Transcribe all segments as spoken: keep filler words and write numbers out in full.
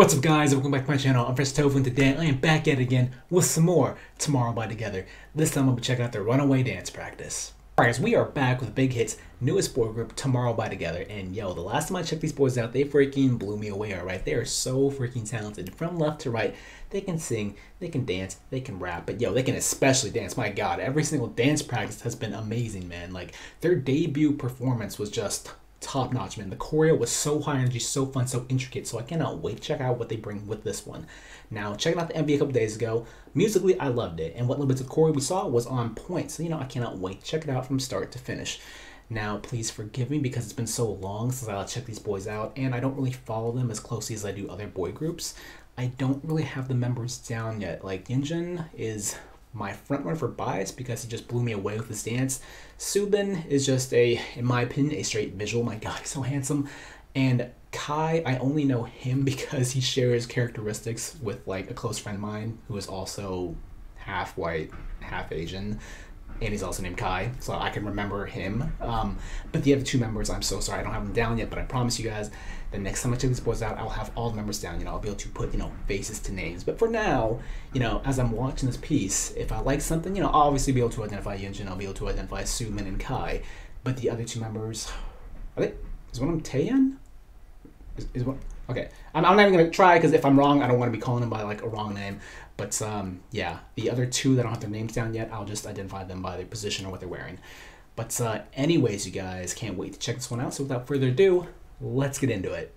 What's up guys, welcome back to my channel. I'm Tofu, and today I am back at it again with some more Tumoroubaitogether. This time I'll be checking out their runaway dance practice. Alright guys, we are back with Big Hit's newest boy group, Tumoroubaitogether, and yo, the last time I checked these boys out, they freaking blew me away, alright? They are so freaking talented. From left to right, they can sing, they can dance, they can rap, but yo, they can especially dance. My god, every single dance practice has been amazing, man. Like, their debut performance was just top notch, man. The choreo was so high energy, so fun, so intricate, so I cannot wait to check out what they bring with this one. Now, checking out the M V a couple days ago, musically I loved it, and what little bits of choreo we saw was on point, so you know, I cannot wait to check it out from start to finish. Now, please forgive me because it's been so long since I checked these boys out, and I don't really follow them as closely as I do other boy groups. I don't really have the members down yet. Like, Yunjin is my front runner for bias because he just blew me away with his dance. Subin is just a, in my opinion, a straight visual. My god, he's so handsome. And Kai, I only know him because he shares characteristics with like a close friend of mine who is also half white, half Asian. And he's also named Kai, so I can remember him. Um, but the other two members, I'm so sorry, I don't have them down yet, but I promise you guys, the next time I check these boys out, I'll have all the members down. You know, I'll be able to put, you know, faces to names. But for now, you know, as I'm watching this piece, if I like something, you know, I'll obviously be able to identify Yunjin, I'll be able to identify Sumin and Kai. But the other two members, are they, is one of them Taeyeon? Is, is one, okay, I'm, I'm not even going to try, because if I'm wrong, I don't want to be calling them by, like, a wrong name. But, um, yeah, the other two that I don't have their names down yet, I'll just identify them by their position or what they're wearing. But, uh, anyways, you guys, can't wait to check this one out. So without further ado, let's get into it.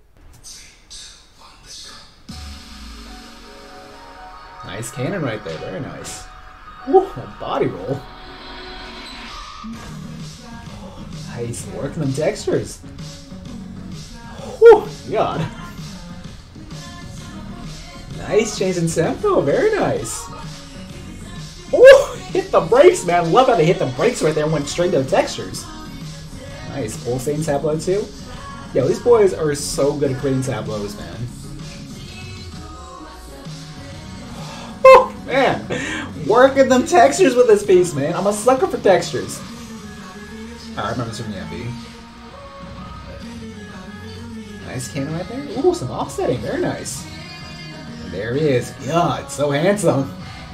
Nice cannon right there, very nice. Woo, a body roll. Nice, working them textures. Whew, God. Nice change in tempo, very nice. Oh, hit the brakes, man. Love how they hit the brakes right there and went straight to the textures. Nice, pulsating tableau too. Yo, these boys are so good at creating tableaus, man. Oh, man. Working them textures with this piece, man. I'm a sucker for textures. I remember this from the M V. Nice cannon right there. Ooh, some offsetting, very nice. There he is. God, so handsome.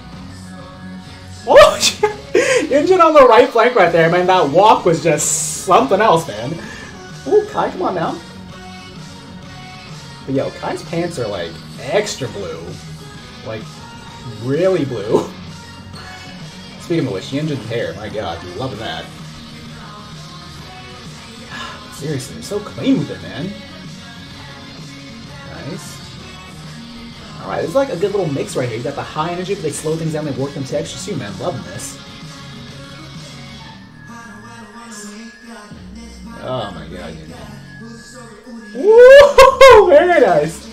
Oh, Yunjin on the right flank right there, man. That walk was just something else, man. Ooh, Kai, come on now. But yo, Kai's pants are like extra blue. Like, really blue. Speaking of which, Yunjin's hair, my god, loving that. Seriously, they're so clean with it, man. Nice. Alright, it's like a good little mix right here. You got the high energy, but they slow things down, they work them textures too, man. Loving this. Oh my god, you know. Woo! Very nice.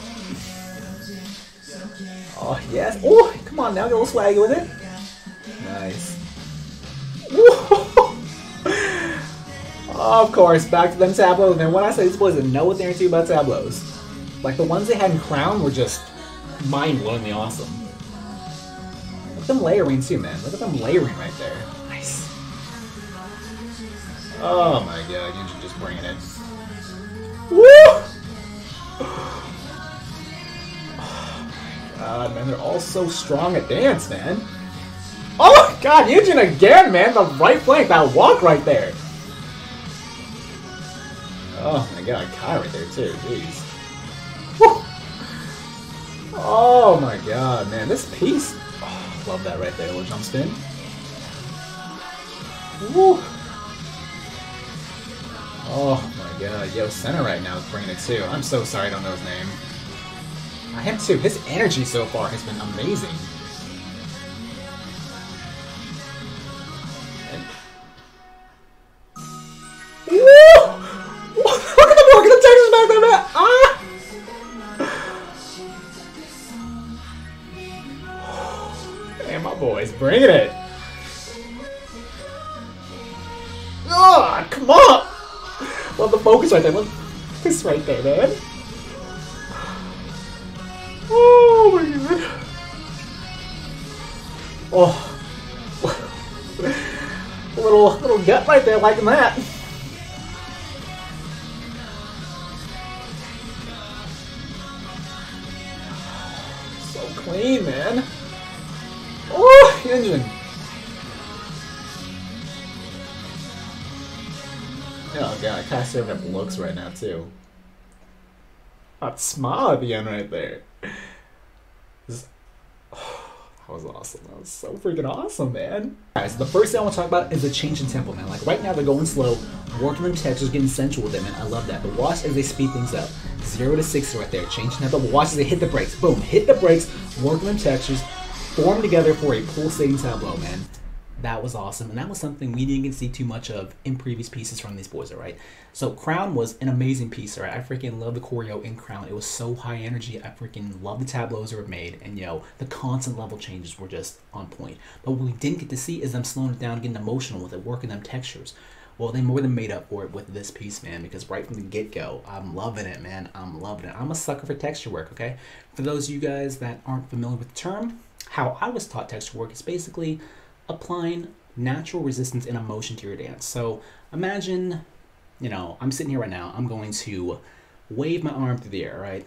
Oh, yes. Oh, come on now, get a little swaggy with it. Nice. Woo! Oh, of course, back to them tableaus. And when I say these boys that know what they're into about tableaus, like the ones they had in Crown were just mind-blowingly awesome. Look at them layering too, man. Look at them layering right there. Nice. Oh my god, Yunjin just bringing it. Woo! Oh my god, man, they're all so strong at dance, man. Oh my god, Yunjin again, man. The right flank, that walk right there. Oh my god, Kai right there too, jeez. Woo! Oh my god, man, this piece. Oh, love that right there, little jump spin. Woo! Oh my god, yo, Center right now is bringing it too. I'm so sorry I don't know his name. I am too. His energy so far has been amazing. And... Woo! Look at the look at the textures back there, man! Ah! Man, my boy's bringing it. Oh, come on! Love the focus right there. Love the focus right there, man. Oh my god. Oh. A little, little gut right there, liking that. clean, man. Oh, engine. Oh god, I kind of saving up looks right now too. That smile at the end right there. This, oh, that was awesome. That was so freaking awesome, man. Alright, so the first thing I want to talk about is the change in tempo, man. Like right now they're going slow, working them textures, getting sensual with them, and I love that. But watch as they speed things up. Zero to sixty right there, change in tempo. But watch as they hit the brakes. Boom, hit the brakes, working them textures, form together for a pulsating tableau, man. That was awesome, and that was something we didn't get to see too much of in previous pieces from these boys, alright? So Crown was an amazing piece, alright? I freaking love the choreo in Crown. It was so high energy. I freaking love the tableaus that were made, and yo, the constant level changes were just on point. But what we didn't get to see is them slowing it down, getting emotional with it, working them textures. Well, they more than made up for it with this piece, man, because right from the get-go, I'm loving it, man. I'm loving it. I'm a sucker for texture work, okay? For those of you guys that aren't familiar with the term, how I was taught texture work is basically applying natural resistance and emotion to your dance. So imagine, you know, I'm sitting here right now, I'm going to wave my arm through the air, right?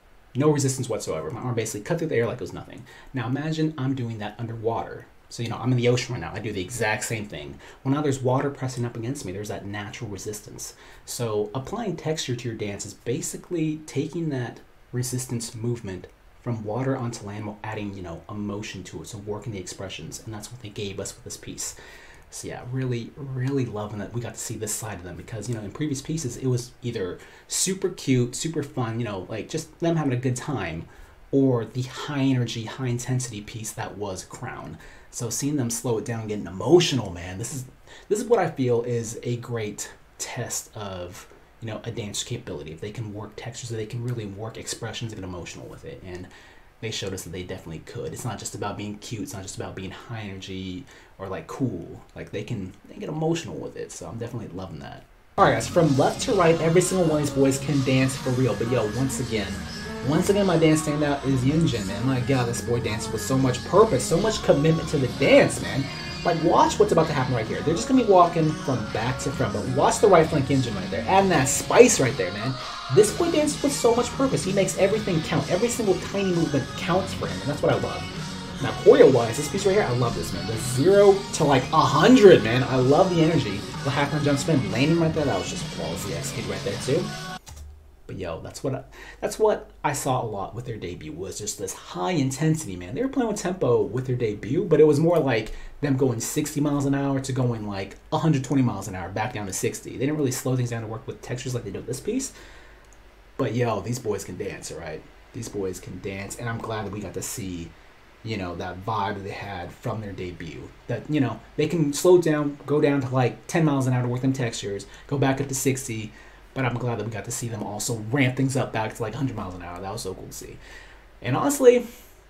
No resistance whatsoever. My arm basically cut through the air like it was nothing. Now imagine I'm doing that underwater. So, you know, I'm in the ocean right now. I do the exact same thing. Well, now there's water pressing up against me. There's that natural resistance. So applying texture to your dance is basically taking that resistance movement from water onto land while adding, you know, emotion to it, so working the expressions, and that's what they gave us with this piece. So yeah, really, really loving that we got to see this side of them, because, you know, in previous pieces, it was either super cute, super fun, you know, like just them having a good time, or the high energy, high intensity piece that was Crown. So seeing them slow it down, getting emotional, man, this is, this is what I feel is a great test of, you know, a dancer's capability. If they can work textures, they can really work expressions and get emotional with it. And they showed us that they definitely could. It's not just about being cute. It's not just about being high energy or like cool. Like they can, they can get emotional with it. So I'm definitely loving that. All right, guys, from left to right, every single one of these boys can dance for real. But yo, once again, once again, my dance standout is Yunjin, man. My God, this boy dances with so much purpose, so much commitment to the dance, man. Like, watch what's about to happen right here. They're just going to be walking from back to front, but watch the right flank engine right there. Adding that spice right there, man. This boy dances with so much purpose. He makes everything count. Every single tiny movement counts for him, and that's what I love. Now, choreo-wise, this piece right here, I love this, man. The zero to, like, a hundred, man. I love the energy. The half-turn jump spin, landing right there, that was just flawlessly executed right there, too. But yo, that's what I, that's what I saw a lot with their debut, was just this high intensity, man. They were playing with tempo with their debut, but it was more like them going sixty miles an hour to going like one hundred twenty miles an hour back down to sixty. They didn't really slow things down to work with textures like they do with this piece. But yo, these boys can dance, all right? These boys can dance, and I'm glad that we got to see, you know, that vibe that they had from their debut. That, you know, they can slow down, go down to like ten miles an hour to work them textures, go back up to sixty. But I'm glad that we got to see them also ramp things up back to like one hundred miles an hour. That was so cool to see. And honestly,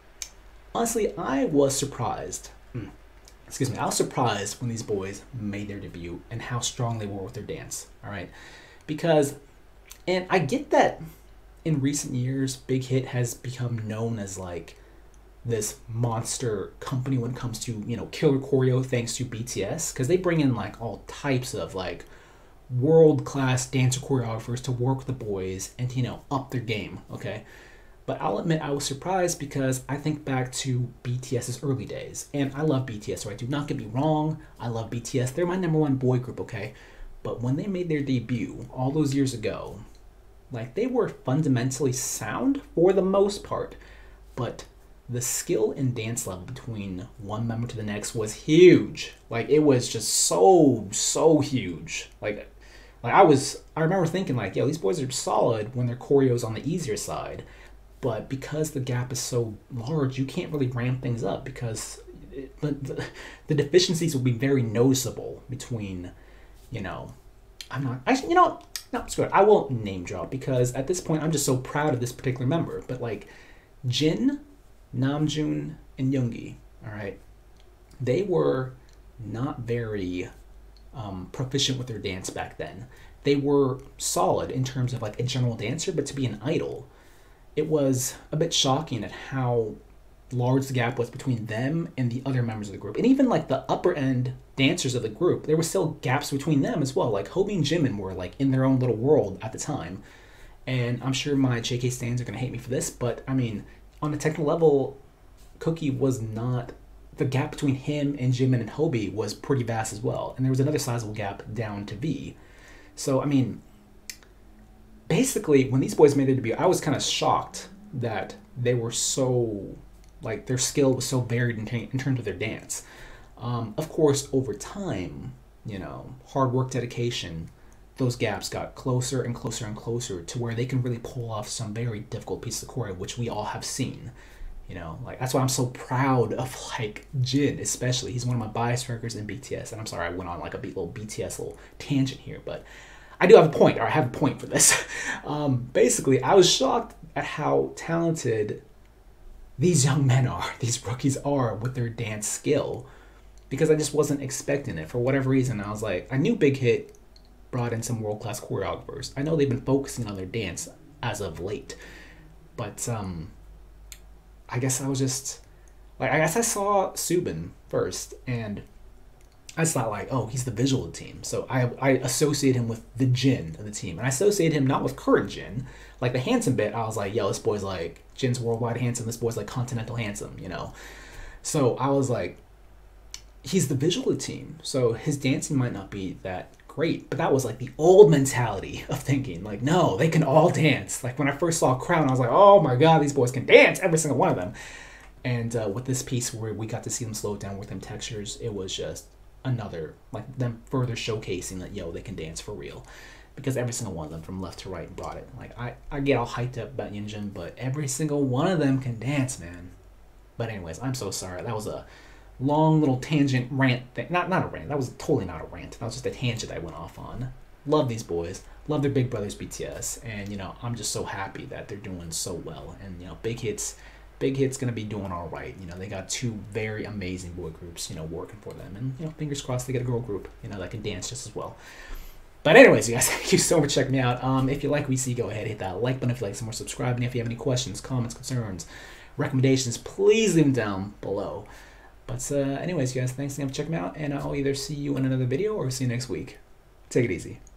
honestly, I was surprised. Mm, excuse me. I was surprised when these boys made their debut and how strong they were with their dance. All right. Because, and I get that in recent years, Big Hit has become known as like this monster company when it comes to, you know, killer choreo thanks to B T S. Because they bring in like all types of like world-class dancer choreographers to work with the boys and, you know, up their game, okay? But I'll admit I was surprised because I think back to BTS's early days, and I love B T S, right? Do not get me wrong, I love B T S. They're my number one boy group, okay? But when they made their debut all those years ago, like, they were fundamentally sound for the most part, but the skill and dance level between one member to the next was huge. Like, it was just so, so huge. Like, Like I was, I remember thinking like, yo, these boys are solid when their choreo's on the easier side, but because the gap is so large, you can't really ramp things up because it, the, the deficiencies will be very noticeable between, you know, I'm not, actually, you know, no, screw it. I won't name drop because at this point I'm just so proud of this particular member, but like Jin, Namjoon, and Yoongi, all right, they were not very Um, proficient with their dance back then. They were solid in terms of like a general dancer, but to be an idol, it was a bit shocking at how large the gap was between them and the other members of the group. And even like the upper end dancers of the group, there were still gaps between them as well. Like Hobi and Jimin were like in their own little world at the time. And I'm sure my J K stans are going to hate me for this, but I mean, on a technical level, Cookie was not, the gap between him and Jimin and Hobie was pretty vast as well. And there was another sizable gap down to V. So, I mean, basically, when these boys made their debut, I was kind of shocked that they were so, like, their skill was so varied in, in terms of their dance. Um, of course, over time, you know, hard work, dedication, those gaps got closer and closer and closer to where they can really pull off some very difficult pieces of choreo, which we all have seen. You know, like, that's why I'm so proud of, like, Jin, especially. He's one of my bias records in B T S. And I'm sorry I went on, like, a little B T S little tangent here, but I do have a point, or I have a point for this. um, basically, I was shocked at how talented these young men are, these rookies are with their dance skill, because I just wasn't expecting it. For whatever reason, I was like, I knew Big Hit brought in some world-class choreographers. I know they've been focusing on their dance as of late, but um, I guess I was just, like, I guess I saw Subin first, and I just thought, like, oh, he's the visual of the team. So I, I associate him with the Jin of the team. And I associate him not with current Jin. Like, the handsome bit, I was like, yo, this boy's like, Jin's worldwide handsome, this boy's like continental handsome, you know? So I was like, he's the visual of the team. So his dancing might not be that great, but that was like the old mentality of thinking, like, no, they can all dance. Like, when I first saw Crown, I was like, oh my god, these boys can dance, every single one of them. And uh, with this piece where we got to see them slow it down with them textures, it was just another, like, them further showcasing that, yo, they can dance for real. Because every single one of them from left to right brought it. Like, I, I get all hyped up about Yunjin, but every single one of them can dance, man. But anyways, I'm so sorry. That was a long little tangent rant thing. Not, not a rant. That was totally not a rant. That was just a tangent I went off on. Love these boys. Love their big brothers B T S. And, you know, I'm just so happy that they're doing so well. And, you know, Big Hit's Big Hit's going to be doing all right. You know, they got two very amazing boy groups, you know, working for them. And, you know, fingers crossed they get a girl group, you know, that can dance just as well. But anyways, you guys, thank you so much for checking me out. Um, if you like what you see, go ahead, hit that like button if you like some more, subscribe. And if you have any questions, comments, concerns, recommendations, please leave them down below. But uh, anyways, you guys, thanks again for checking me out. And I'll either see you in another video or see you next week. Take it easy.